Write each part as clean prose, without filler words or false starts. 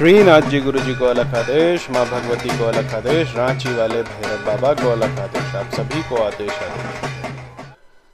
श्रीनाथ जी गुरु जी को अलग आदेश, माँ भगवती को अलग आदेश, रांची वाले भैरव बाबा को अलग आदेश, आप सभी को आदेश आदेश।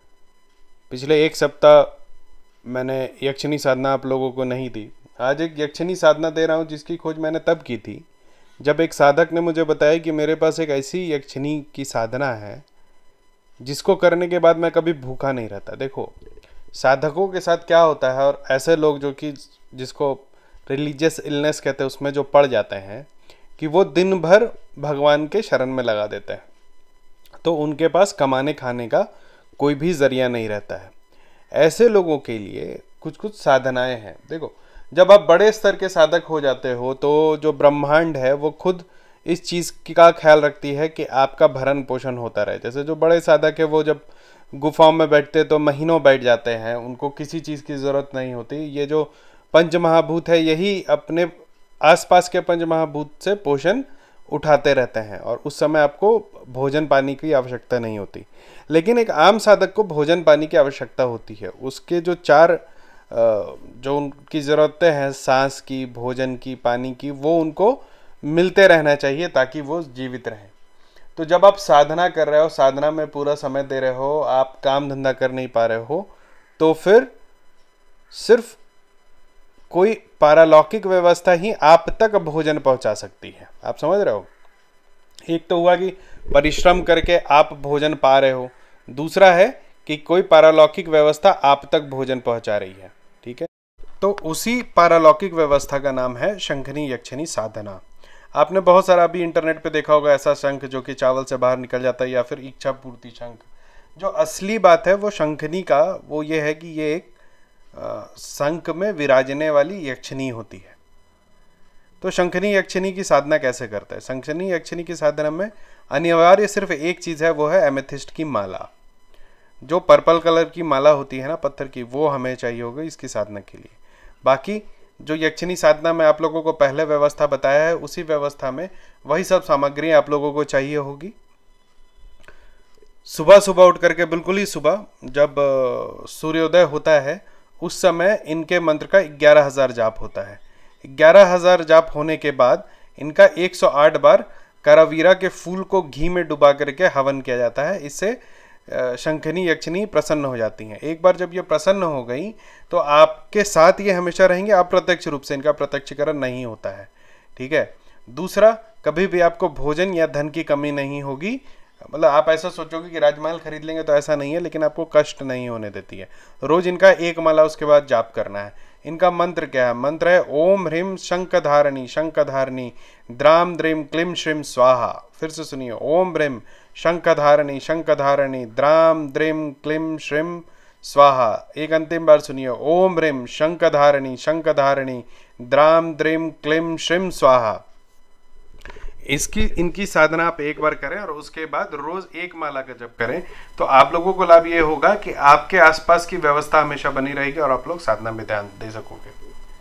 पिछले एक सप्ताह मैंने यक्षिणी साधना आप लोगों को नहीं दी। आज एक यक्षिणी साधना दे रहा हूँ जिसकी खोज मैंने तब की थी जब एक साधक ने मुझे बताया कि मेरे पास एक ऐसी यक्षिणी की साधना है जिसको करने के बाद मैं कभी भूखा नहीं रहता। देखो साधकों के साथ क्या होता है, और ऐसे लोग जो कि जिसको रिलीजियस इलनेस कहते हैं उसमें जो पड़ जाते हैं कि वो दिन भर भगवान के शरण में लगा देते हैं, तो उनके पास कमाने खाने का कोई भी जरिया नहीं रहता है। ऐसे लोगों के लिए कुछ कुछ साधनाएं हैं। देखो जब आप बड़े स्तर के साधक हो जाते हो तो जो ब्रह्मांड है वो खुद इस चीज़ का ख्याल रखती है कि आपका भरण पोषण होता रहे। जैसे जो बड़े साधक है वो जब गुफाओं में बैठते तो महीनों बैठ जाते हैं, उनको किसी चीज़ की ज़रूरत नहीं होती। ये जो पंच महाभूत है यही अपने आसपास के पंच महाभूत से पोषण उठाते रहते हैं और उस समय आपको भोजन पानी की आवश्यकता नहीं होती। लेकिन एक आम साधक को भोजन पानी की आवश्यकता होती है। उसके जो चार जो उनकी ज़रूरतें हैं, सांस की, भोजन की, पानी की, वो उनको मिलते रहना चाहिए ताकि वो जीवित रहें। तो जब आप साधना कर रहे हो, साधना में पूरा समय दे रहे हो, आप काम धंधा कर नहीं पा रहे हो, तो फिर सिर्फ कोई पारलौकिक व्यवस्था ही आप तक भोजन पहुंचा सकती है। आप समझ रहे हो? एक तो हुआ कि परिश्रम करके आप भोजन पा रहे हो, दूसरा है कि कोई पारलौकिक व्यवस्था आप तक भोजन पहुंचा रही है। ठीक है, तो उसी पारलौकिक व्यवस्था का नाम है शंखनी यक्षिणी साधना। आपने बहुत सारा अभी इंटरनेट पे देखा होगा ऐसा शंख जो कि चावल से बाहर निकल जाता है, या फिर इच्छा पूर्ति शंख। जो असली बात है वो शंखनी का वो ये है कि ये एक शंख में विराजने वाली यक्षिणी होती है। तो शंखनी यक्षिणी की साधना कैसे करते हैं? शंखनी यक्षिणी की साधना में अनिवार्य सिर्फ एक चीज़ है, वो है एमेथिस्ट की माला। जो पर्पल कलर की माला होती है ना पत्थर की, वो हमें चाहिए होगी इसकी साधना के लिए। बाकी जो यक्षिणी साधना में आप लोगों को पहले व्यवस्था बताया है उसी व्यवस्था में वही सब सामग्री आप लोगों को चाहिए होगी। सुबह सुबह उठ करके, बिल्कुल ही सुबह जब सूर्योदय होता है उस समय इनके मंत्र का 11,000 जाप होता है। 11,000 जाप होने के बाद इनका 108 बार करावीरा के फूल को घी में डुबा करके हवन किया जाता है। इससे शंखनी यक्षिणी प्रसन्न हो जाती हैं। एक बार जब ये प्रसन्न हो गई तो आपके साथ ये हमेशा रहेंगे, अप्रत्यक्ष रूप से इनका प्रत्यक्षीकरण नहीं होता है। ठीक है। दूसरा, कभी भी आपको भोजन या धन की कमी नहीं होगी। मतलब आप ऐसा सोचोगे कि राजमहल खरीद लेंगे, तो ऐसा नहीं है, लेकिन आपको कष्ट नहीं होने देती है। रोज इनका एक माला उसके बाद जाप करना है। इनका मंत्र क्या है? मंत्र है ओम ह्रीम शंखधारिणी शंखधारिणी द्राम द्रीम क्लीम श्रीम स्वाहा। फिर से सुनिए, ओम ह्रीम शंखधारिणी शंखधारिणी द्राम द्रीम क्लीम श्रीम स्वाहा। एक अंतिम बार सुनिए, ओम ह्रीम शंखधारिणी शंखधारिणी द्राम द्रीम क्लीम श्रीम स्वाहा। इनकी साधना आप एक बार करें और उसके बाद रोज एक माला का जप करें, तो आप लोगों को लाभ ये होगा कि आपके आसपास की व्यवस्था हमेशा बनी रहेगी और आप लोग साधना में ध्यान दे सकोगे।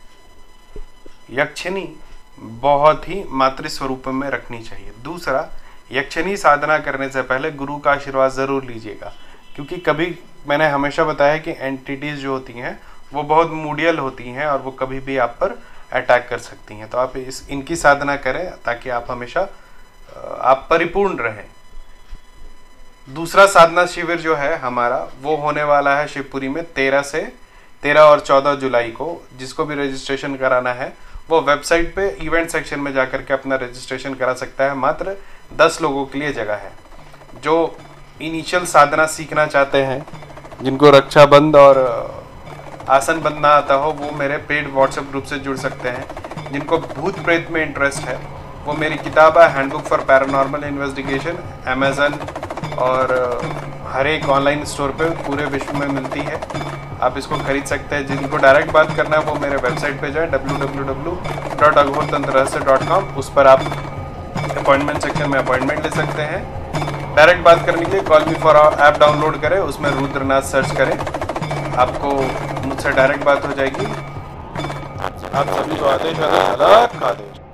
यक्षिणी बहुत ही मातृ स्वरूप में रखनी चाहिए। दूसरा, यक्षिणी साधना करने से पहले गुरु का आशीर्वाद जरूर लीजिएगा, क्योंकि कभी मैंने हमेशा बताया कि एंटिटीज जो होती हैं वो बहुत मूडियल होती हैं और वो कभी भी आप पर अटैक कर सकती हैं। तो आप इनकी साधना करें ताकि आप हमेशा आप परिपूर्ण रहें। दूसरा साधना शिविर जो है हमारा वो होने वाला है शिवपुरी में 13 और 14 जुलाई को। जिसको भी रजिस्ट्रेशन कराना है वो वेबसाइट पे इवेंट सेक्शन में जाकर के अपना रजिस्ट्रेशन करा सकता है। मात्र 10 लोगों के लिए जगह है। जो इनिशियल साधना सीखना चाहते हैं, जिनको रक्षाबंध और आसन बंधना आता हो, वो मेरे पेड व्हाट्सएप ग्रुप से जुड़ सकते हैं। जिनको भूत प्रेत में इंटरेस्ट है वो मेरी किताब है handbook for paranormal investigation, Amazon और हर एक ऑनलाइन स्टोर पे पूरे विश्व में मिलती है। आप इसको खरीद सकते हैं। जिनको डायरेक्ट बात करना है वो मेरे वेबसाइट पे जाए www.aghortantrahasya.com। उस पर आप अपॉइंटमेंट सेक्शन में अपॉइंटमेंट ले सकते हैं। डायरेक्ट बात करने के लिए call me for app download करें, उसमें रुद्रनाथ सर्च करें, आपको मुझसे डायरेक्ट बात हो जाएगी। आप सभी को आदेश आदेश आदेश।